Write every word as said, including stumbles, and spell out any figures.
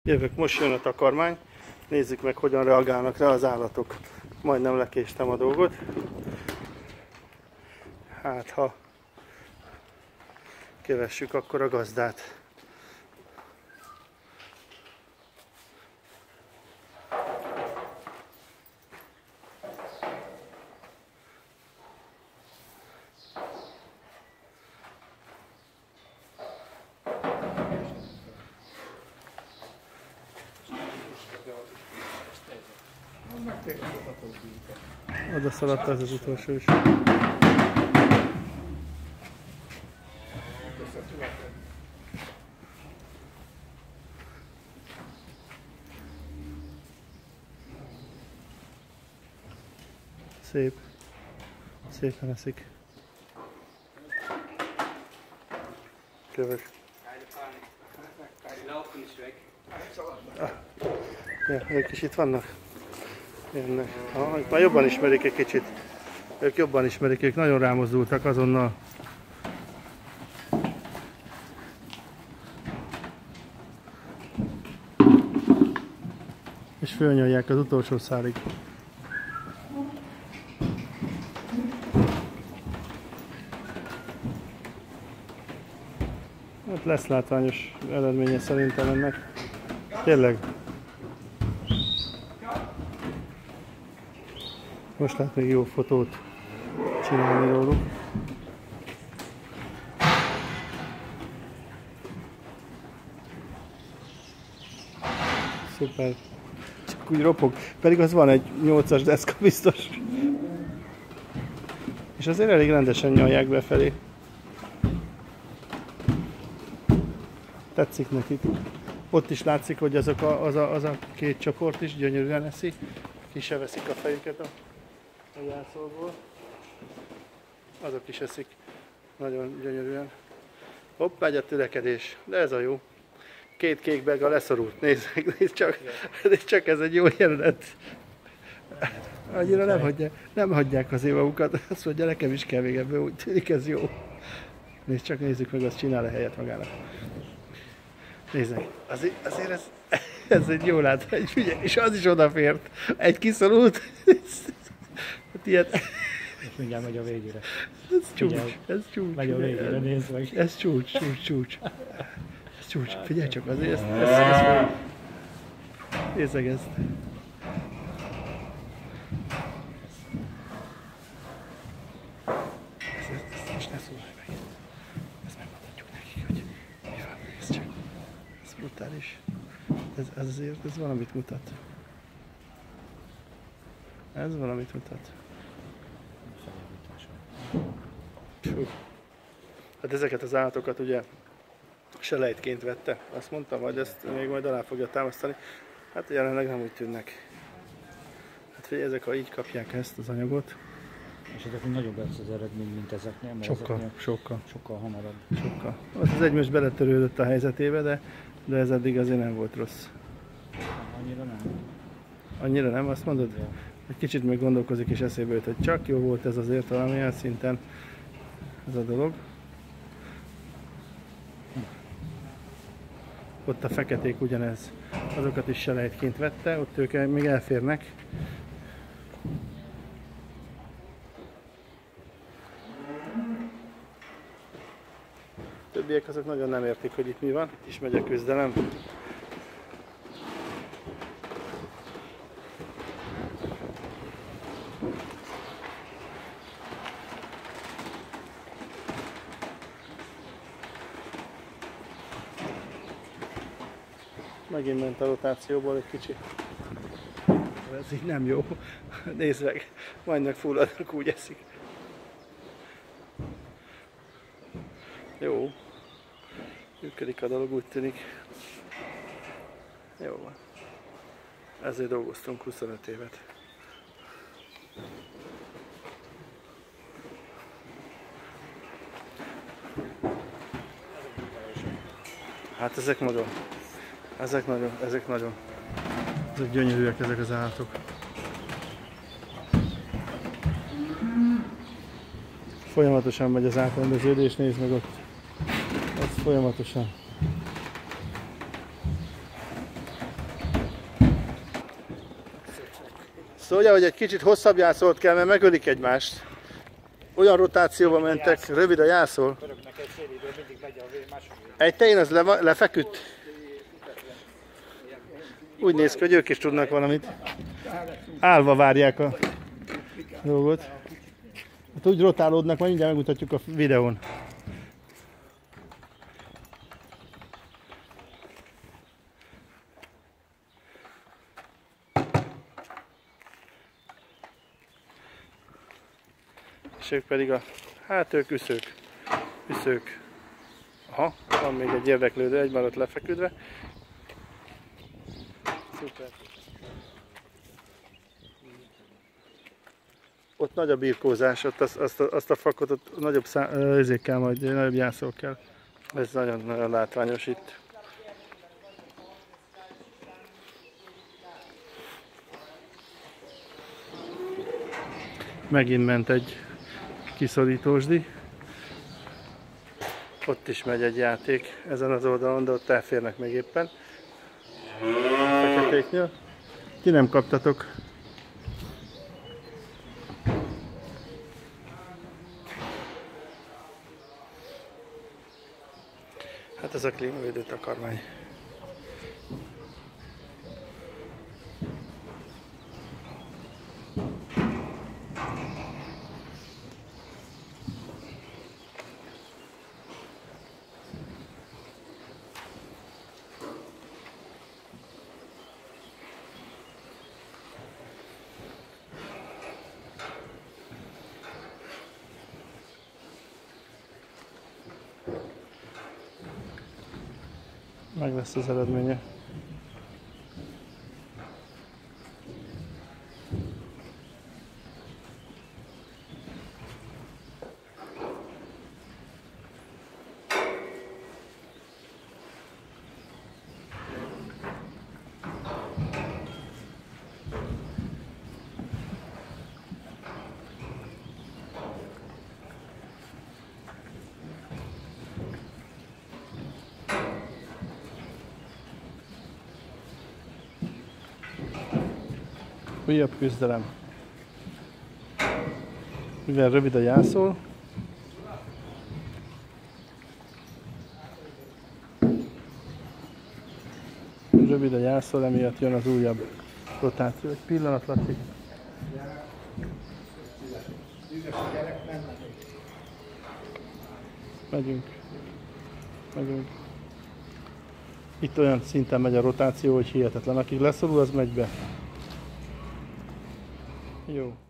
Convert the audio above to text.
Jövök, most jön a takarmány. Nézzük meg, hogyan reagálnak rá az állatok. Majdnem lekéstem a dolgot. Hát, ha kövessük akkor a gazdát. Oda szaladt az az utolsó is. Szép. Szépen eszik. Kövök. Ah. Ja, ők is itt vannak. Jönnek. Ah, már jobban ismerik egy kicsit. Ők jobban ismerik, ők nagyon rámozdultak azonnal. És fölnyolják az utolsó szálig. Hát lesz látványos eredménye szerintem ennek. Tényleg. Most lehet még jó fotót csinálni róluk. Szuper. Csak úgy ropog. Pedig az van egy nyolcas deszka biztos. És azért elég rendesen nyalják befelé. Tetszik nekik. Ott is látszik, hogy azok a, az, a, az a két csoport is gyönyörűen eszik. Ki se veszik a fejüket a, a jászolból. Azok is eszik nagyon gyönyörűen. Hopp, megy a tülekedés. De ez a jó. Két kék belga leszorult. Nézd, nézd csak. Nézd csak, ez egy jó jelenet. Annyira nem hagyják, nem hagyják az évamukat. Azt mondja, nekem is kell még ebből, úgy tűnik, ez jó. Nézd csak, nézzük meg, azt csinál a helyet magának. Nézzek, azért, azért ez, ez egy jó látvány, figyelj, és az is odafért. Egy kiszorult. Hát ilyet. És mindjárt megy a végére. Ez csúcs, figyelj, ez csúcs. Megy a végére, nézd meg. Ez csúcs, csúcs, csúcs. Ez csúcs, figyelj csak, azért ezt, ezt, ezt, ezt nézzek ezt. Ezt most ne szólj meg. Ezt megmutatjuk nekik, hogy mi van, nézd csak. Ez brutális. Ez, ez azért, ez valamit mutat. Ez valamit mutat. Puh. Hát ezeket az állatokat ugye selejtként vette, azt mondtam, hogy ezt még majd alá fogja támasztani. Hát jelenleg nem úgy tűnnek. Hát figyelj, ezek ha így kapják ezt az anyagot. És ezek nagyobb lesz az eredmény, mint ezeknél, mert sokkal, ezeknél sokkal. Sokkal hamarabb. Sokkal. Az az egy most beletörődött a helyzetébe, de, de ez eddig azért nem volt rossz. Annyira nem. Annyira nem, azt mondod? Ja. Egy kicsit még gondolkozik és eszébe jut, hogy csak jó volt ez azért valamilyen szinten ez a dolog. Ott a feketék ugyanez, azokat is selejtként vette, ott ők még elférnek. A többiek azok nagyon nem értik, hogy itt mi van, itt is megy a küzdelem. Megint ment a rotációból egy kicsi. Ez így nem jó. Nézd meg, majdnem fulladnak, úgy eszik. Jó. Működik a dolog, úgy tűnik. Jó van. Ezért dolgoztunk huszonöt évet. Hát ezek nagyon. Ezek nagyon, ezek nagyon. Ezek gyönyörűek ezek az állatok. Folyamatosan megy az átrendeződés, nézd meg ott. Ez folyamatosan. Szóval, hogy egy kicsit hosszabb jászót kell, mert megölik egymást. Olyan rotációba mentek, rövid a jászol. Egy tején az le, lefeküdt. Úgy néz ki, hogy ők is tudnak valamit. Állva várják a dolgot. Hát úgy rotálódnak, majd mindjárt megmutatjuk a videón. És ők pedig a, hát ők üszők, üszők. Aha, van még egy érdeklődő, egy maradt lefeküdve. Szuper. Ott nagy a birkózás, ott azt, azt, a, azt a fakot ott nagyobb ezért kell, majd nagyobb jászol kell. Ez nagyon, nagyon látványos itt. Megint ment egy kiszorítósdi. Ott is megy egy játék ezen az oldalon, de ott elférnek még éppen. Feketéknél. Ti nem kaptatok. Hát ez a klímavédő takarmány. Meg lesz az eredménye. Újabb küzdelem. Mivel rövid a jászol, rövid a jászol, emiatt jön az újabb rotáció. Egy pillanat, Laci. Megyünk. Megyünk. Itt olyan szinten megy a rotáció, hogy hihetetlen. Akik leszorul, az megy be. Jó.